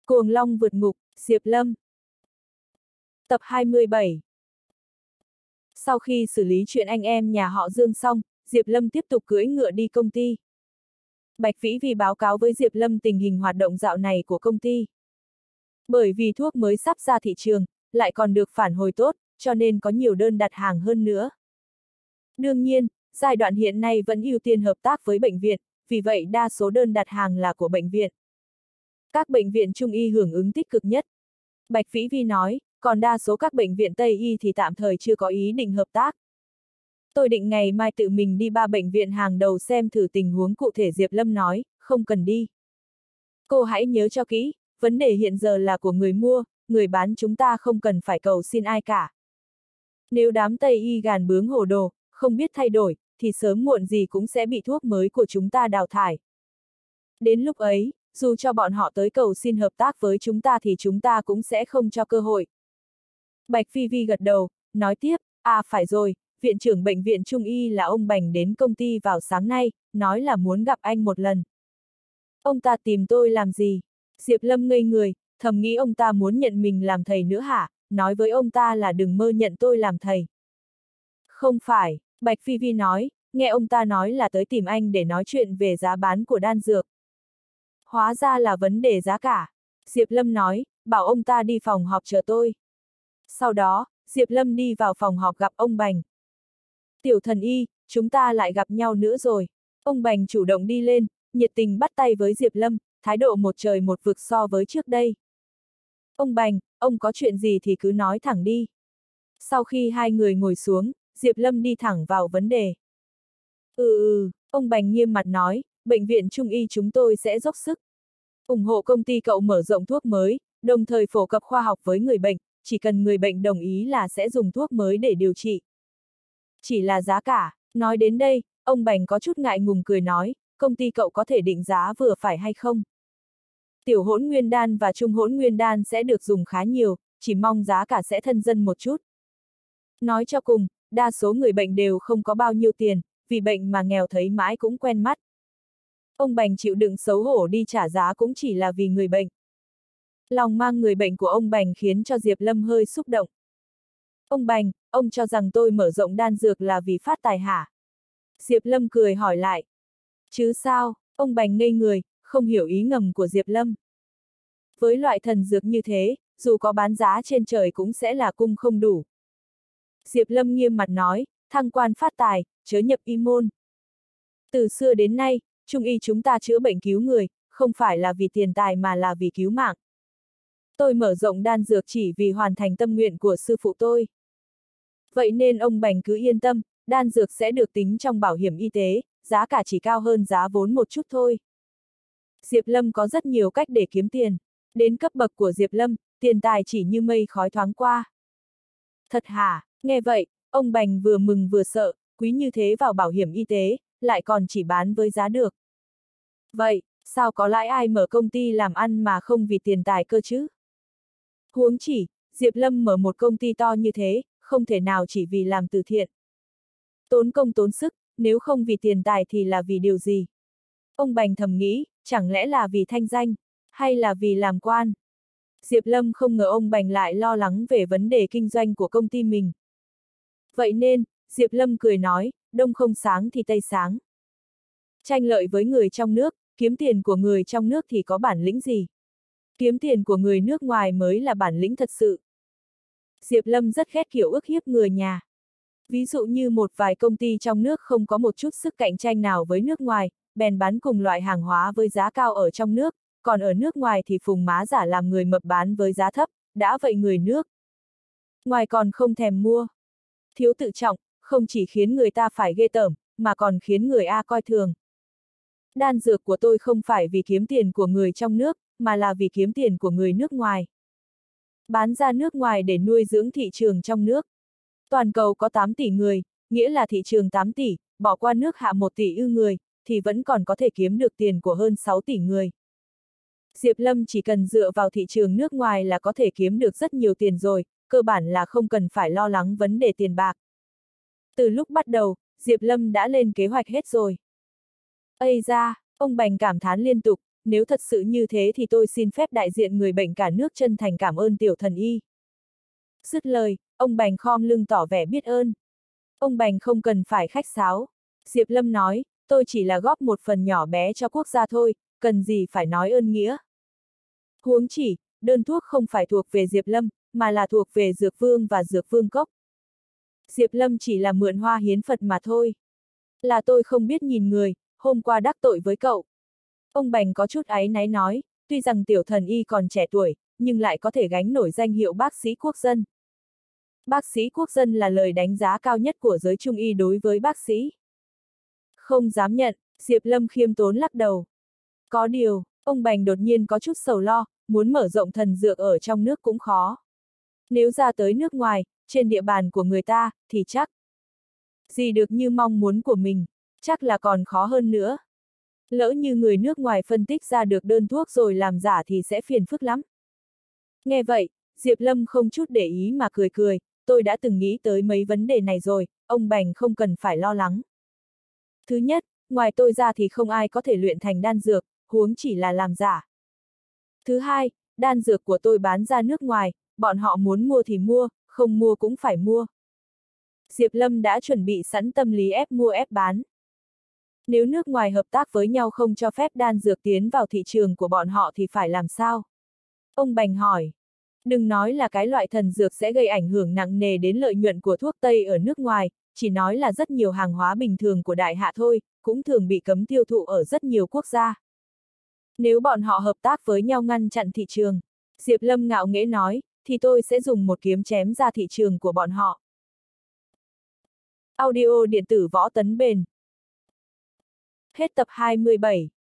Cuồng Long vượt ngục, Diệp Lâm. Tập 27. Sau khi xử lý chuyện anh em nhà họ Dương xong, Diệp Lâm tiếp tục cưỡi ngựa đi công ty. Bạch Vĩ vì báo cáo với Diệp Lâm tình hình hoạt động dạo này của công ty. Bởi vì thuốc mới sắp ra thị trường, lại còn được phản hồi tốt, cho nên có nhiều đơn đặt hàng hơn nữa. Đương nhiên, giai đoạn hiện nay vẫn ưu tiên hợp tác với bệnh viện, vì vậy đa số đơn đặt hàng là của bệnh viện. Các bệnh viện Trung y hưởng ứng tích cực nhất. Bạch Vĩ Vi nói, còn đa số các bệnh viện Tây y thì tạm thời chưa có ý định hợp tác. Tôi định ngày mai tự mình đi 3 bệnh viện hàng đầu xem thử tình huống cụ thể. Diệp Lâm nói, không cần đi. Cô hãy nhớ cho kỹ, vấn đề hiện giờ là của người mua, người bán chúng ta không cần phải cầu xin ai cả. Nếu đám Tây y gàn bướng hồ đồ, không biết thay đổi, thì sớm muộn gì cũng sẽ bị thuốc mới của chúng ta đào thải. Đến lúc ấy, dù cho bọn họ tới cầu xin hợp tác với chúng ta thì chúng ta cũng sẽ không cho cơ hội. Bạch Phi Vi gật đầu, nói tiếp, phải rồi, viện trưởng bệnh viện Trung y là ông Bành đến công ty vào sáng nay, nói là muốn gặp anh một lần. Ông ta tìm tôi làm gì? Diệp Lâm ngây người, thầm nghĩ ông ta muốn nhận mình làm thầy nữa hả? Nói với ông ta là đừng mơ nhận tôi làm thầy. Không phải, Bạch Phi Vi nói, nghe ông ta nói là tới tìm anh để nói chuyện về giá bán của đan dược. Hóa ra là vấn đề giá cả. Diệp Lâm nói, bảo ông ta đi phòng họp chờ tôi. Sau đó, Diệp Lâm đi vào phòng họp gặp ông Bành. Tiểu thần y, chúng ta lại gặp nhau nữa rồi. Ông Bành chủ động đi lên, nhiệt tình bắt tay với Diệp Lâm, thái độ một trời một vực so với trước đây. Ông Bành, ông có chuyện gì thì cứ nói thẳng đi. Sau khi hai người ngồi xuống, Diệp Lâm đi thẳng vào vấn đề. Ông Bành nghiêm mặt nói, bệnh viện Trung y chúng tôi sẽ dốc sức ủng hộ công ty cậu mở rộng thuốc mới, đồng thời phổ cập khoa học với người bệnh, chỉ cần người bệnh đồng ý là sẽ dùng thuốc mới để điều trị. Chỉ là giá cả, nói đến đây, ông Bành có chút ngại ngùng cười nói, công ty cậu có thể định giá vừa phải hay không? Tiểu hỗn nguyên đan và trung hỗn nguyên đan sẽ được dùng khá nhiều, chỉ mong giá cả sẽ thân dân một chút. Nói cho cùng, đa số người bệnh đều không có bao nhiêu tiền, vì bệnh mà nghèo thấy mãi cũng quen mắt. Ông Bành chịu đựng xấu hổ đi trả giá cũng chỉ là vì người bệnh. Lòng mang người bệnh của ông Bành khiến cho Diệp Lâm hơi xúc động. Ông Bành, ông cho rằng tôi mở rộng đan dược là vì phát tài hả? Diệp Lâm cười hỏi lại. Chứ sao, ông Bành ngây người, không hiểu ý ngầm của Diệp Lâm. Với loại thần dược như thế, dù có bán giá trên trời cũng sẽ là cung không đủ. Diệp Lâm nghiêm mặt nói, thăng quan phát tài, chớ nhập y môn. Từ xưa đến nay, Trung y chúng ta chữa bệnh cứu người, không phải là vì tiền tài mà là vì cứu mạng. Tôi mở rộng đan dược chỉ vì hoàn thành tâm nguyện của sư phụ tôi. Vậy nên ông Bành cứ yên tâm, đan dược sẽ được tính trong bảo hiểm y tế, giá cả chỉ cao hơn giá vốn một chút thôi. Diệp Lâm có rất nhiều cách để kiếm tiền. Đến cấp bậc của Diệp Lâm, tiền tài chỉ như mây khói thoáng qua. Thật hả? Nghe vậy, ông Bành vừa mừng vừa sợ, quý như thế vào bảo hiểm y tế, lại còn chỉ bán với giá được. Vậy, sao có lãi ai mở công ty làm ăn mà không vì tiền tài cơ chứ? Huống chỉ, Diệp Lâm mở một công ty to như thế, không thể nào chỉ vì làm từ thiện. Tốn công tốn sức, nếu không vì tiền tài thì là vì điều gì? Ông Bành thầm nghĩ, chẳng lẽ là vì thanh danh, hay là vì làm quan? Diệp Lâm không ngờ ông Bành lại lo lắng về vấn đề kinh doanh của công ty mình. Vậy nên, Diệp Lâm cười nói, đông không sáng thì tây sáng. Tranh lợi với người trong nước, kiếm tiền của người trong nước thì có bản lĩnh gì? Kiếm tiền của người nước ngoài mới là bản lĩnh thật sự. Diệp Lâm rất ghét kiểu ức hiếp người nhà. Ví dụ như một vài công ty trong nước không có một chút sức cạnh tranh nào với nước ngoài, bèn bán cùng loại hàng hóa với giá cao ở trong nước, còn ở nước ngoài thì phùng má giả làm người mập bán với giá thấp, đã vậy người nước ngoài còn không thèm mua. Thiếu tự trọng, không chỉ khiến người ta phải ghê tởm, mà còn khiến người coi thường. Đan dược của tôi không phải vì kiếm tiền của người trong nước, mà là vì kiếm tiền của người nước ngoài. Bán ra nước ngoài để nuôi dưỡng thị trường trong nước. Toàn cầu có 8 tỷ người, nghĩa là thị trường 8 tỷ, bỏ qua nước hạ 1 tỷ người, thì vẫn còn có thể kiếm được tiền của hơn 6 tỷ người. Diệp Lâm chỉ cần dựa vào thị trường nước ngoài là có thể kiếm được rất nhiều tiền rồi, cơ bản là không cần phải lo lắng vấn đề tiền bạc. Từ lúc bắt đầu, Diệp Lâm đã lên kế hoạch hết rồi. Ây da, ông Bành cảm thán liên tục, nếu thật sự như thế thì tôi xin phép đại diện người bệnh cả nước chân thành cảm ơn tiểu thần y. Dứt lời, ông Bành khom lưng tỏ vẻ biết ơn. Ông Bành không cần phải khách sáo. Diệp Lâm nói, tôi chỉ là góp một phần nhỏ bé cho quốc gia thôi, cần gì phải nói ơn nghĩa. Huống chỉ, đơn thuốc không phải thuộc về Diệp Lâm, mà là thuộc về Dược Vương và Dược Vương Cốc. Diệp Lâm chỉ là mượn hoa hiến Phật mà thôi. Là tôi không biết nhìn người, hôm qua đắc tội với cậu. Ông Bành có chút áy náy nói, tuy rằng tiểu thần y còn trẻ tuổi, nhưng lại có thể gánh nổi danh hiệu bác sĩ quốc dân. Bác sĩ quốc dân là lời đánh giá cao nhất của giới trung y đối với bác sĩ. Không dám nhận, Diệp Lâm khiêm tốn lắc đầu. Có điều, ông Bành đột nhiên có chút sầu lo, muốn mở rộng thần dược ở trong nước cũng khó. Nếu ra tới nước ngoài, trên địa bàn của người ta, thì chắc gì được như mong muốn của mình, chắc là còn khó hơn nữa. Lỡ như người nước ngoài phân tích ra được đơn thuốc rồi làm giả thì sẽ phiền phức lắm. Nghe vậy, Diệp Lâm không chút để ý mà cười cười, tôi đã từng nghĩ tới mấy vấn đề này rồi, ông Bành không cần phải lo lắng. Thứ nhất, ngoài tôi ra thì không ai có thể luyện thành đan dược, huống chỉ là làm giả. Thứ hai, đan dược của tôi bán ra nước ngoài, bọn họ muốn mua thì mua, không mua cũng phải mua. Diệp Lâm đã chuẩn bị sẵn tâm lý ép mua ép bán. Nếu nước ngoài hợp tác với nhau không cho phép đan dược tiến vào thị trường của bọn họ thì phải làm sao? Ông Bành hỏi. Đừng nói là cái loại thần dược sẽ gây ảnh hưởng nặng nề đến lợi nhuận của thuốc Tây ở nước ngoài, chỉ nói là rất nhiều hàng hóa bình thường của đại hạ thôi, cũng thường bị cấm tiêu thụ ở rất nhiều quốc gia. Nếu bọn họ hợp tác với nhau ngăn chặn thị trường, Diệp Lâm ngạo nghễ nói, thì tôi sẽ dùng một kiếm chém ra thị trường của bọn họ. Audio điện tử Võ Tấn Bền. Hết tập 27.